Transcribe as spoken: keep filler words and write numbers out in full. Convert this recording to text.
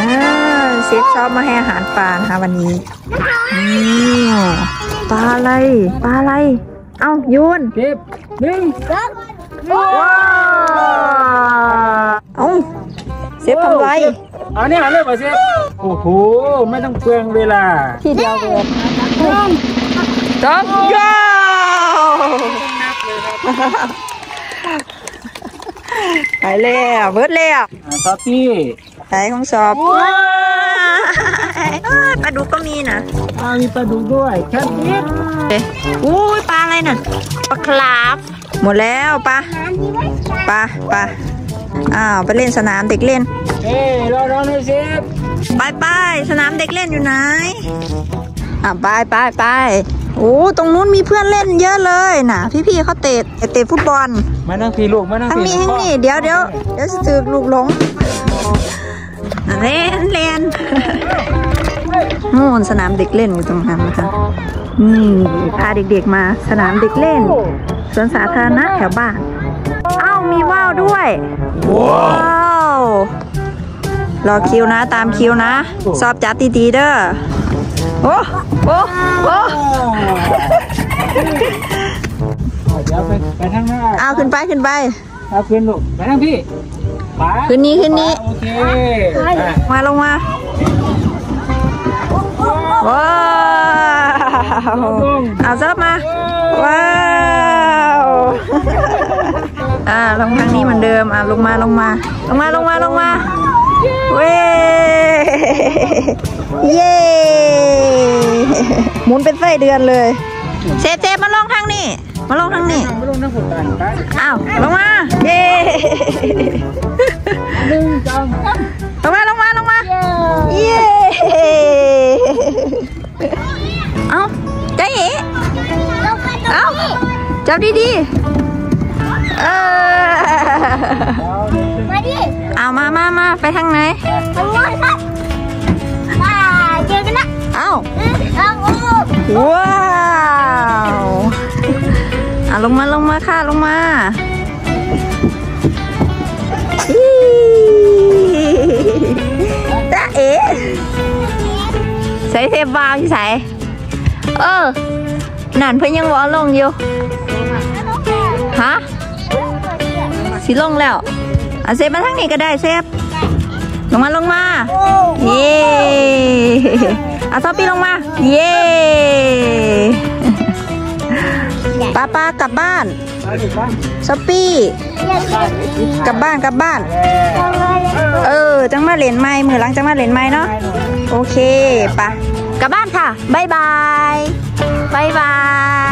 เชฟชอบมาให้อาหารปลานะคะวันนี้ปลาอะไรปลาอะไรเอ้าโยนเก็บหนึ่งสองว้าวเอ้าเชฟทำไรอันนี้หันเลยป่ะเชฟโอ้โหไม่ต้องเปลืองเวลาทีเดียวเลยหนึ่งสองย้าวไปแล้วเบิร์ดแล้วซอฟตี้ใส่ของสอบปลาดุกก็มีนะมีปลาดุกด้วยแค่นี้อุ้ยปลาอะไรน่ะปลาคราฟหมดแล้วปลาปลาปลาอ้าวไปเล่นสนามเด็กเล่นเฮ้ยรอรอหน่อยสิไปไปสนามเด็กเล่นอยู่ไหนอ่ะไปไปไปโอ้ตรงนู้นมีเพื่อนเล่นเยอะเลยน่ะพี่ๆเขาเตะเตะฟุตบอลมานั่งพี่ลูกมานั่งพี่ทั้งนี้ทั้งนี้เดี๋ยวเดี๋ยวเดี๋ยวจะถือลูกหลงเล่นเล่นโน่นสนามเด็กเล่นอยู่ตรงนั้นนะคะนี่พาเด็กๆมาสนามเด็กเล่นสวนสาธารณะแถวบ้านอ้าวมีว่าวด้วยว้าวรอคิวนะตามคิวนะสอบจับดีๆเด้อโอ้โอ้โอ้เดี๋ยวไปไปทางหน้าเอาขึ้นไปขึ้นไปเอาขึ้นลูกไปทางพี่ขึ้นนี้ขึ้นนี้โอเคมาลงมาว้าวเอาซับมาว้าวอ่าลงทางนี้เหมือนเดิมอ่าลงมาลงมาลงมาลงมาลงมาเว้เย้หมุนเป็นไส้เดือนเลยเซฟเซฟมาลงทางนี้มาลงทางนี้มาลงทางหุ่นกันไปอ้าวลงมาเย้หนึ่งสองลงมาลงมาลงมาเย้เอ้าใจเอ๋เอ้าจับดีๆเออมาดิเอามามามาไปทางไหนทางโน้นครับมาเจอกันนะเอ้าเอาว้าวอ่ะลงมาลงมาค่ะลงมาจ้าเอ๋ใส่เทปวาวที่ใส่เออนั่นเพิ่งยังวอลงอยู่ฮะสีลงแล้วอ่ะเซฟมาทางนี้ก็ได้เซฟลงมาลงมาเย้เอาท็อปปี้ลงมาเย้ป้าป้ากลับบ้านท็อปปี้กลับบ้านกลับบ้านเออจังมาเล่นไม้มือหลังจังมาเล่นไม้เนาะโอเคปะกลับบ้านค่ะบ๊ายบายบ๊ายบาย